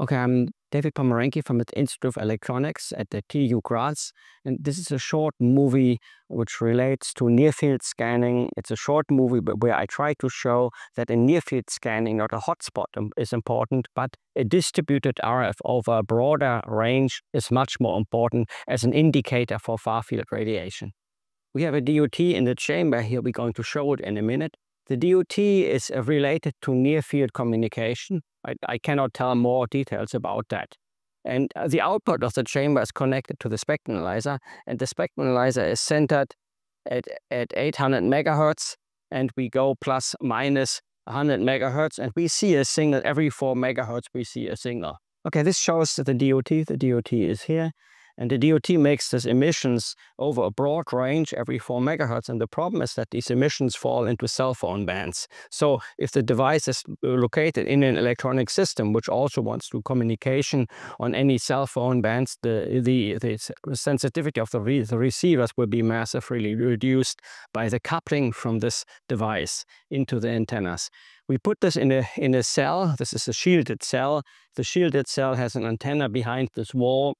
Okay, I'm David Pommerenke from the Institute of Electronics at the TU Graz, and this is a short movie which relates to near-field scanning. It's a short movie where I try to show that in near-field scanning, not a hotspot is important, but a distributed RF over a broader range is much more important as an indicator for far-field radiation. We have a DOT in the chamber here. We're going to show it in a minute. The DOT is related to near-field communication. I cannot tell more details about that. And the output of the chamber is connected to the spectrum analyzer, and the spectrum analyzer is centered at 800 megahertz, and we go plus minus 100 megahertz, and we see a signal every 4 megahertz. We see a signal. Okay, this shows the DOT. The DOT is here. And the DOT makes these emissions over a broad range every 4 megahertz. And the problem is that these emissions fall into cell phone bands. So if the device is located in an electronic system, which also wants to communication on any cell phone bands, the sensitivity of the receivers will be massively reduced by the coupling from this device into the antennas. We put this in a cell. This is a shielded cell. The shielded cell has an antenna behind this wall.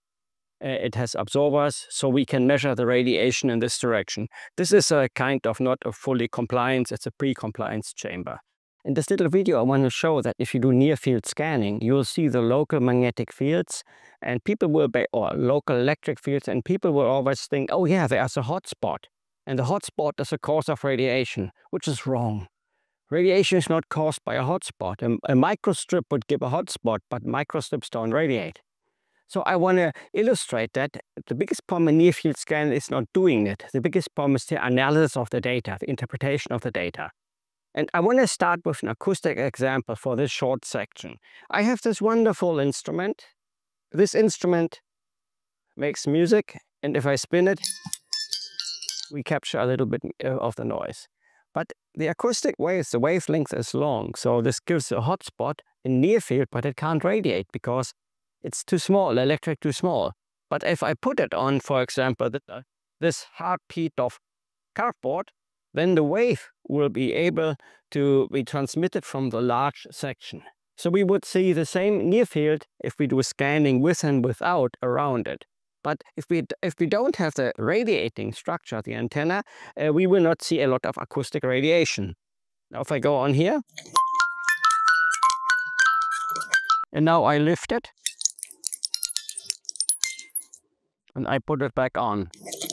It has absorbers, so we can measure the radiation in this direction. This is a kind of not a fully compliance, it's a pre-compliance chamber. In this little video, I want to show that if you do near-field scanning, you'll see the local magnetic fields, and people will be, or local electric fields, and people will always think, oh yeah, there's a hotspot. And the hotspot is a cause of radiation, which is wrong. Radiation is not caused by a hotspot. A microstrip would give a hotspot, but microstrips don't radiate. So I want to illustrate that the biggest problem in near-field scanning is not doing it. The biggest problem is the analysis of the data, the interpretation of the data. And I want to start with an acoustic example for this short section. I have this wonderful instrument. This instrument makes music, and if I spin it, we capture a little bit of the noise. But the acoustic waves, the wavelength is long, so this gives a hotspot in near-field, but it can't radiate because it's too small, electric too small. But if I put it on, for example, this hard piece of cardboard, then the wave will be able to be transmitted from the large section. So we would see the same near field if we do scanning with and without around it. But if we don't have the radiating structure, the antenna, we will not see a lot of acoustic radiation. Now if I go on here, and now I lift it, and I put it back on.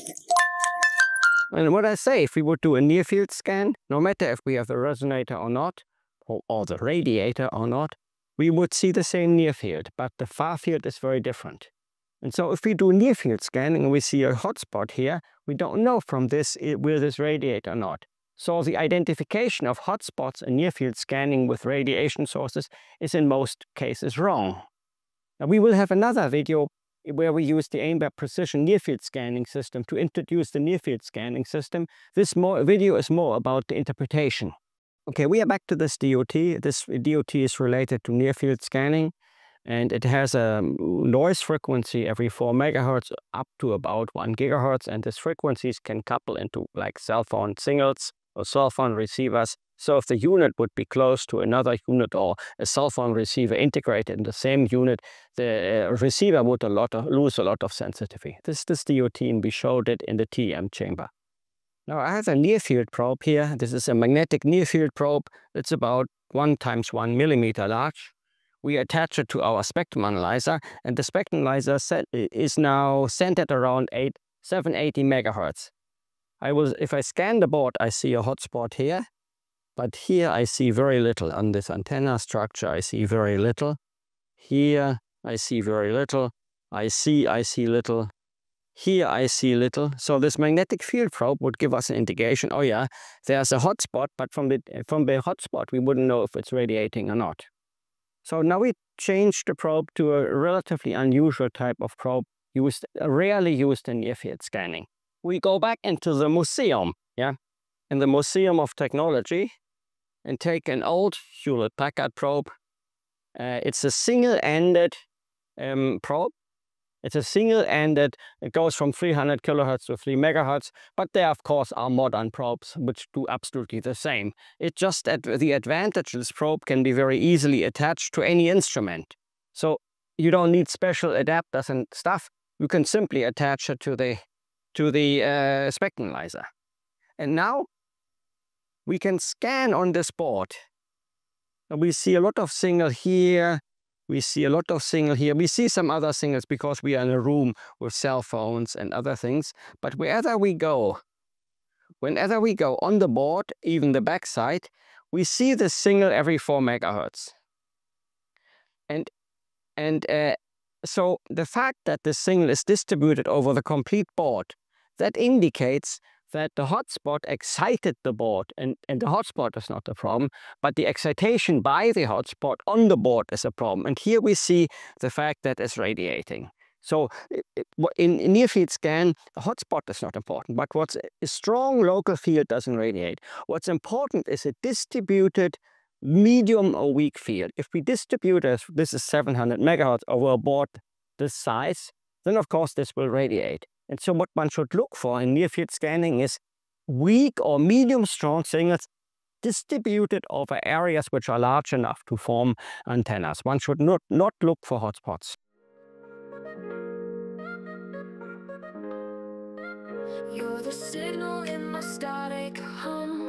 And what I say, if we would do a near-field scan, no matter if we have the resonator or not, or the radiator or not, we would see the same near-field, but the far-field is very different. And so if we do near-field scanning and we see a hotspot here, we don't know from this, will this radiate or not. So the identification of hotspots in near-field scanning with radiation sources is in most cases wrong. Now we will have another video where we use the AIMBAP precision near-field scanning system to introduce the near-field scanning system. This video is more about the interpretation. Okay, we are back to this DOT. This DOT is related to near-field scanning, and it has a noise frequency every 4 megahertz up to about 1 gigahertz, and these frequencies can couple into like cell phone signals or cell phone receivers. So if the unit would be close to another unit or a cell phone receiver integrated in the same unit, the receiver would lose a lot of sensitivity. This DOT, and we showed it in the TEM chamber. Now I have a near-field probe here. This is a magnetic near-field probe. It's about 1 × 1 millimeter large. We attach it to our spectrum analyzer, and the spectrum analyzer is now centered around 780 megahertz. If I scan the board, I see a hotspot here. But here I see very little. On this antenna structure, I see very little. Here I see very little. I see little. Here I see little. So this magnetic field probe would give us an indication, oh yeah, there's a hotspot, but from the hotspot we wouldn't know if it's radiating or not. So now we changed the probe to a relatively unusual type of probe, rarely used in near-field scanning. We go back into the museum, yeah, in the Museum of Technology, and take an old Hewlett-Packard probe. It's a single-ended probe. It's a single-ended, it goes from 300 kilohertz to 3 megahertz, but there of course are modern probes which do absolutely the same. It's just that the advantage this probe can be very easily attached to any instrument. So you don't need special adapters and stuff. You can simply attach it to the spectrum analyzer. And now we can scan on this board. And we see a lot of signal here. We see a lot of signal here. We see some other signals because we are in a room with cell phones and other things. But wherever we go, whenever we go on the board, even the backside, we see the signal every 4 megahertz. And so the fact that the signal is distributed over the complete board, that indicates that the hotspot excited the board, and the hotspot is not the problem, but the excitation by the hotspot on the board is a problem. And here we see the fact that it's radiating. So in near-field scan, a hotspot is not important, but what's a strong local field doesn't radiate. What's important is a distributed medium or weak field. If we distribute this is 700 megahertz over a board this size, then of course this will radiate. And so what one should look for in near-field scanning is weak or medium strong signals distributed over areas which are large enough to form antennas. One should not look for hotspots. You're the signal in my static hum.